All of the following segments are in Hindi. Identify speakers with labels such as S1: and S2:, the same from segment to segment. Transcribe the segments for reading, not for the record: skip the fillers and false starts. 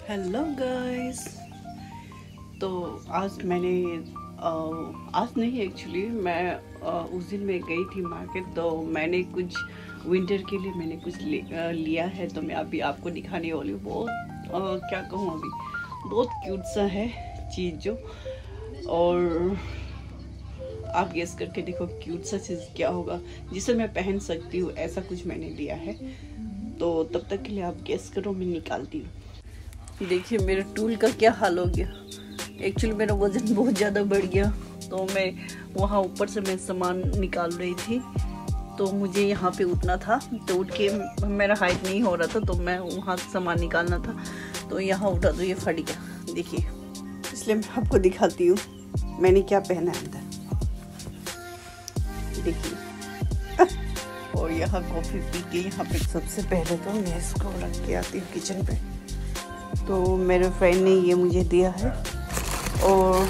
S1: Hello guys. तो आज मैंने आज नहीं एक्चुअली मैं उस दिन मैं गई थी मार्केट, तो मैंने कुछ विंटर के लिए मैंने कुछ लिया है। तो मैं अभी आपको दिखाने वाली हूँ। बहुत क्या कहूँ, अभी बहुत क्यूट सा है चीज़ जो, और आप गेस करके देखो क्यूट सा चीज़ क्या होगा जिसे मैं पहन सकती हूँ। ऐसा कुछ मैंने लिया है, तो तब तक के लिए आप गेस करो, मैं निकालती हूँ। देखिए मेरे टूल का क्या हाल हो गया। एक्चुअली मेरा वज़न बहुत ज़्यादा बढ़ गया, तो मैं वहाँ ऊपर से मैं सामान निकाल रही थी, तो मुझे यहाँ पे उठना था। तो उठ के मेरा हाइट नहीं हो रहा था, तो मैं वहाँ सामान निकालना था, तो यहाँ उठा तो ये फट गया। देखिए, इसलिए मैं आपको दिखाती हूँ मैंने क्या पहना है अंदर। देखिए और यहाँ कॉफ़ी पी के यहाँ पे सबसे पहले तो मैं इसको रख के आती हूँ किचन पे। तो मेरे फ्रेंड ने ये मुझे दिया है, और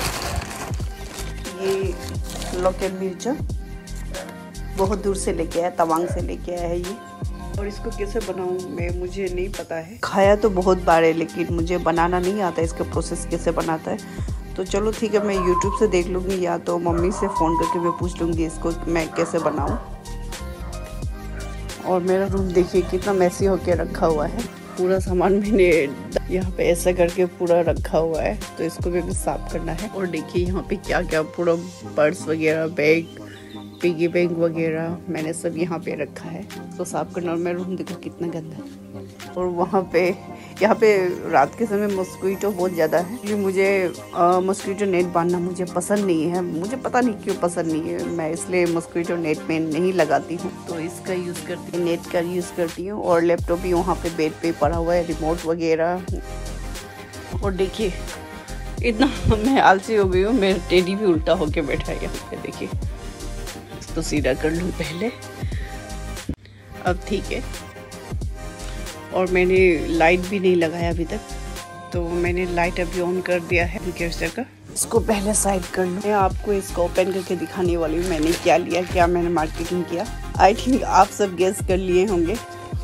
S1: ये लोकल मिर्चा बहुत दूर से लेके आया, तवांग से लेके आया है ये। और इसको कैसे बनाऊँ मुझे नहीं पता है। खाया तो बहुत बार है, लेकिन मुझे बनाना नहीं आता, इसका प्रोसेस कैसे बनाता है। तो चलो ठीक है, मैं यूट्यूब से देख लूँगी, या तो मम्मी से फ़ोन करके मैं पूछ लूँगी इसको मैं कैसे बनाऊँ। और मेरा रूम देखिए कितना मैसी होके रखा हुआ है। पूरा सामान मैंने यहाँ पे ऐसा करके पूरा रखा हुआ है, तो इसको भी साफ करना है। और देखिए यहाँ पे क्या क्या पूरा पर्स वगैरह, बैग, पिगी बैंक वगैरह मैंने सब यहाँ पे रखा है, तो साफ करना। और मेरा रूम देखो कितना गंदा है। और वहाँ पे यहाँ पे रात के समय मस्कीटो बहुत ज़्यादा है, इसलिए मुझे मस्कीटो नेट बांधना मुझे पसंद नहीं है। मुझे पता नहीं क्यों पसंद नहीं है, मैं इसलिए मस्कीटो नेट में नहीं लगाती हूँ। तो इसका यूज़ करती हूँ, नेट का यूज़ करती हूँ। और लैपटॉप भी वहाँ पे बेड पे पड़ा हुआ है, रिमोट वगैरह। और देखिए इतना मैं आलसी हो गई हूँ, मेरा टेडी भी उल्टा होके बैठा है यहाँ पे। देखिए तो सीधा कर लूँ पहले, अब ठीक है। और मैंने लाइट भी नहीं लगाया अभी तक, तो मैंने लाइट अभी ऑन कर दिया है कैसे का। इसको पहले साइड कर लूँ। मैं आपको इसको ओपन करके दिखाने वाली हूँ मैंने क्या लिया, क्या मैंने मार्केटिंग किया। आई थिंक आप सब गेस कर लिए होंगे।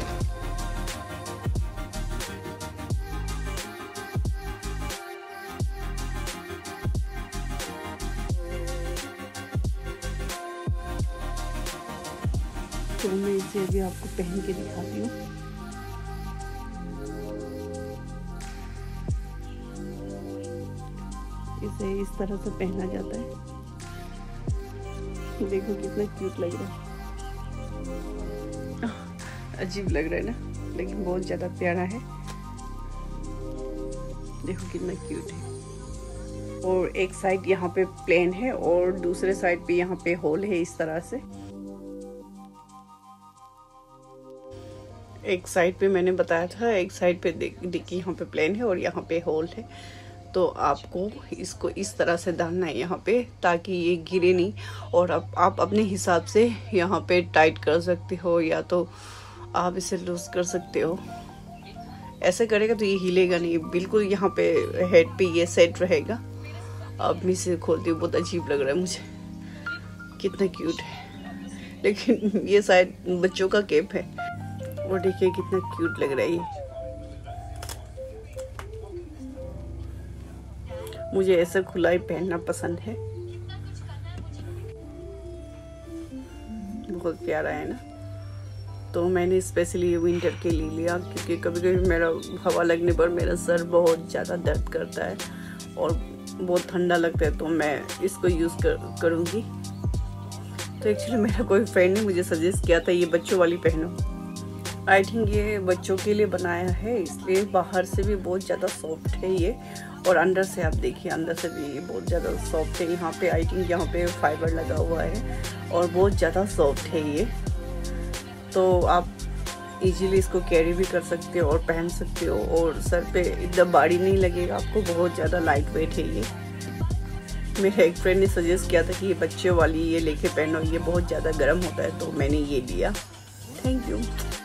S1: तो मैं इसे अभी आपको पहन के दिखाती हूँ। इसे इस तरह से पहना जाता है। देखो कितना क्यूट लग रहा है। अजीब लग रहा है ना, लेकिन बहुत ज़्यादा प्यारा है। देखो कितना क्यूट है। और एक साइड यहाँ पे प्लेन है, और दूसरे साइड पे यहाँ पे होल है इस तरह से। एक साइड पे मैंने बताया था, एक साइड पे देखिए यहाँ पे प्लेन है और यहाँ पे होल है। तो आपको इसको इस तरह से डालना है यहाँ पे, ताकि ये गिरे नहीं। और आप अपने हिसाब से यहाँ पे टाइट कर सकते हो, या तो आप इसे लूज कर सकते हो। ऐसे करेगा तो ये हिलेगा नहीं, बिल्कुल यहाँ पे हेड पे ये सेट रहेगा। अब मैं इसे खोलती हूँ, बहुत अजीब लग रहा है मुझे। कितना क्यूट है, लेकिन ये शायद बच्चों का कैप है। और देखिए कितना क्यूट लग रहा है ये। मुझे ऐसा खुला ही पहनना पसंद है, बहुत प्यारा है ना। तो मैंने स्पेशली विंटर के लिए लिया, क्योंकि कभी कभी मेरा हवा लगने पर मेरा सर बहुत ज़्यादा दर्द करता है और बहुत ठंडा लगता है, तो मैं इसको यूज़ करूँगी। तो एक्चुअली मेरा कोई फ्रेंड ने मुझे सजेस्ट किया था ये बच्चों वाली पहनो। आई थिंक ये बच्चों के लिए बनाया है, इसलिए बाहर से भी बहुत ज़्यादा सॉफ्ट है ये, और अंदर से आप देखिए अंदर से भी बहुत ज़्यादा सॉफ्ट है। यहाँ पे आई थिंक यहाँ पे फाइबर लगा हुआ है, और बहुत ज़्यादा सॉफ्ट है ये। तो आप इजीली इसको कैरी भी कर सकते हो और पहन सकते हो, और सर पे एकदम भारी नहीं लगेगा आपको, बहुत ज़्यादा लाइट वेट है ये। मेरे एक फ्रेंड ने सजेस्ट किया था कि ये बच्चों वाली ये लेके पहनो, ये बहुत ज़्यादा गर्म होता है, तो मैंने ये लिया। Thank you.